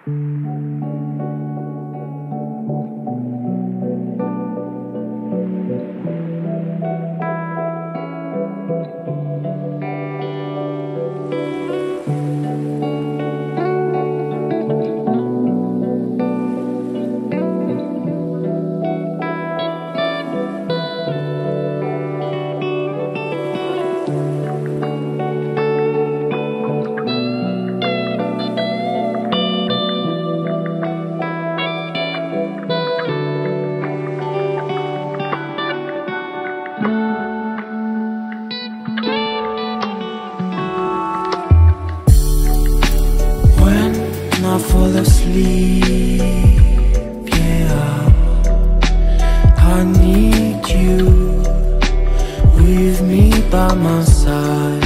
I fall asleep, yeah, I need you with me by my side.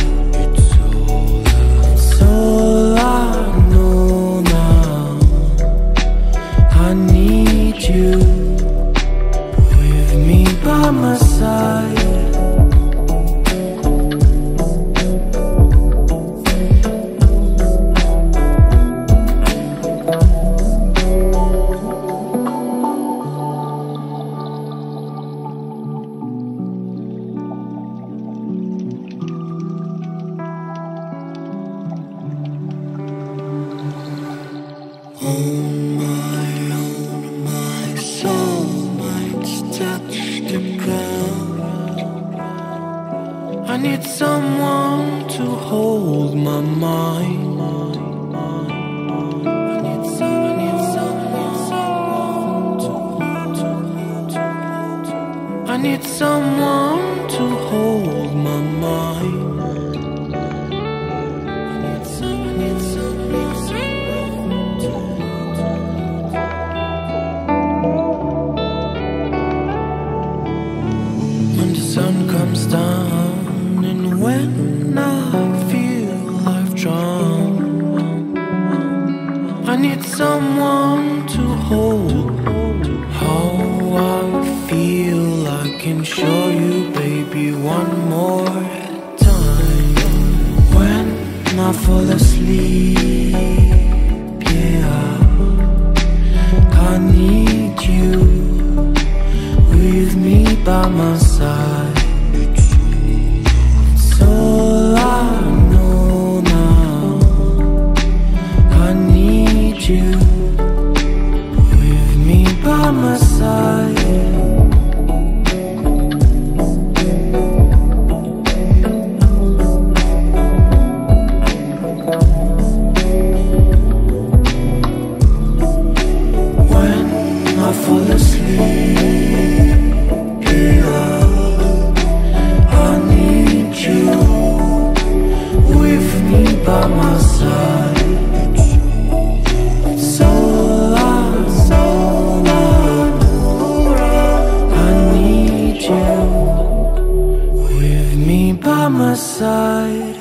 It's all I know now. I need you with me by my side. My soul might touch the ground. I need someone to hold my mind. I need someone to hold my mind. When the sun comes down and when I feel I've drowned, I need someone to hold. How I feel I can show you, baby, one more time. When I fall asleep, yeah, I need you with me by my side. It's all I know now. I need you with me by my side. When I fall asleep, by my side. It's all I know. I need you with me by my side.